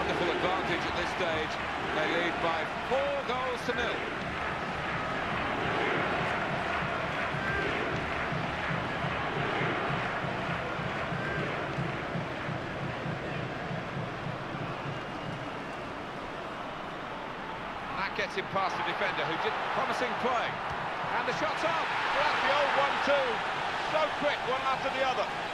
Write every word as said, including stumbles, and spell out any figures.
wonderful advantage at this stage. They lead by four goals to nil. That gets him past the defender, who did promising play. And the shot's on. Well, that's the old one two. So quick, one after the other.